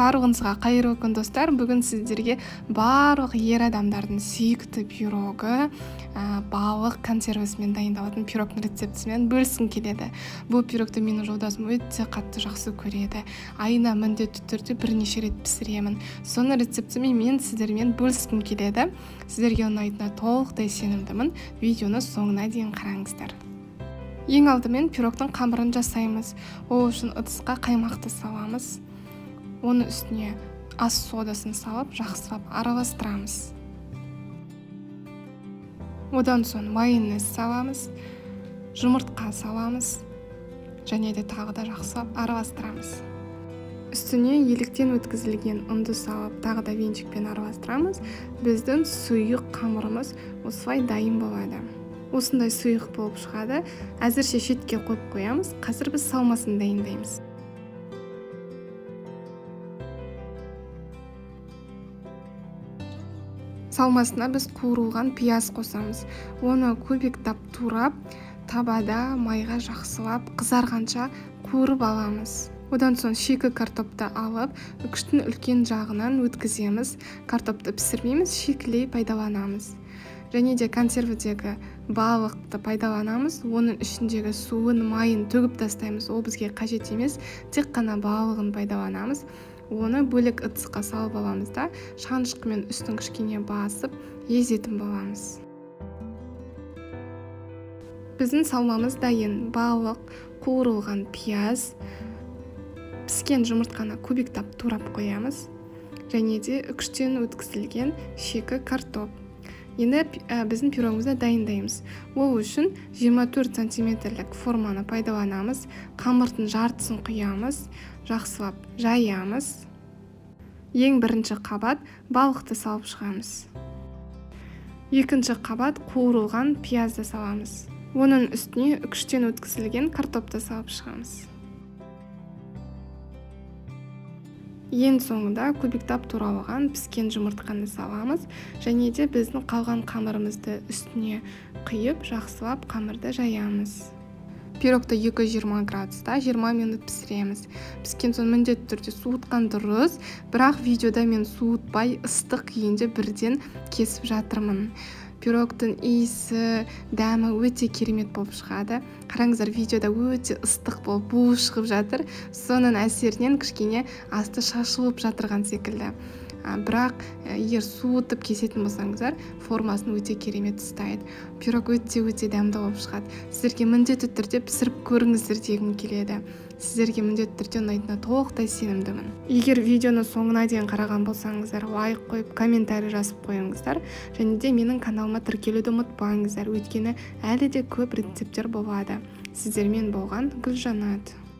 Барлығыңызға қайырлы күн достар. Бүгін сіздерге барлық ер адамдардың сүйікті пирогы, балық консервісімен дайындалатын пирогтың рецептісімен бөліскім келеді. Бұл пирогты менің жолдасым өте қатты жақсы көреді. Айына міндетті түрде бірнеше рет пісіремін. Соның рецептімен мен сіздермен бөліскім келеді. Сіздерге ұнайтынына толықтай сенімдімін. Видеоны соңына дейін қараңыздар. Ең алдымен пирогтың қамырын жасаймыз. Ол үшін ыдысқа қаймақты саламыз. Оның үстіне ас содасын салып, жақсылап араластырамыз. Одан соң майонез саламыз, жұмыртқа саламыз, және де тағы да жақсылап араластырамыз. Үстіне еліктен өткізілген ұнды салып, тағы да венчикпен араластырамыз. Біздің сұйық қамырымыз осылай дайын болады. Осындай сұйық болып шығады. Әзірше шетке қойып қоямыз. Қазір біз салмасын дайындаймыз. Салмасына біз қуырылған пияз қосамыз. Оны көбіктап турап, табада майға жақсылап қызарғанша қуырып аламыз. Одан соң шикі картопты алып, үкіштің үлкен жағынан өткіземіз. Картопты пісірмейміз, шикілей пайдаланамыз. Және де консервідегі балықты пайдаланамыз. Оның ішіндегі суын, майын төгіп тастаймыз. Ол бізге қажет емес, тек қана балығын пайдаланамыз. Оны бөлек ыдысқа салып аламыз да, шанышқымен үстін кішкене басып, езетін боламыз. Біздің салмамыз дайын. Балық, қуырылған пияз, піскен жұмыртқаны көбіктап турап қоямыз. Және де үкіштен өткізілген шикі картоп. Енді біздің пирогымызды дайындаймыз. Ол үшін 24 сантиметрлік форманы пайдаланамыз. Қамырдың жартысын құямыз, жақсылап жаямыз. Ең бірінші қабат балықты салып шығамыз. Екінші қабат қуырылған пиязды саламыз. Оның үстіне үкіштен өткізілген картопты салып шығамыз. Ең соңында көбіктап туралған піскен жұмыртқаны саламыз, және де біздің қалған қамырымызды үстіне құйып, жақсылап қамырды жаямыз. Пирогты 220 градуста 20 минут пісіреміз. Піскен соң міндетті түрде суытқан дұрыс, бірақ видеода мен суытпай ыстық күйінде бірден кесіп жатырмын. Пирогтың иісі, дәмі өте керемет болып шығады. Қараңыздар, видеода өте ыстық болып буы шығып жатыр. Соның әсерінен кішкене асты шашылып жатырған секілді. Бірақ егер суытып кесетін болсаңыздар, формасын өте керемет ұстайды. Пирог өте дәмді болып шығады. Сіздерге міндетті түрде пісіріп көріңіздер дегім келеді. Сіздерге міндетті түрде ұнайтынына толықтай сенімдімін. Егер видеоны соңына дейін қараған болсаңыздар, лайк қойып, комментарий жазып қойыңыздар. Және де менің каналыма тіркелуді ұмытпаңыздар, өйткені әлі де көп рецепттер болады. Сіздермен болған Гүлжанат.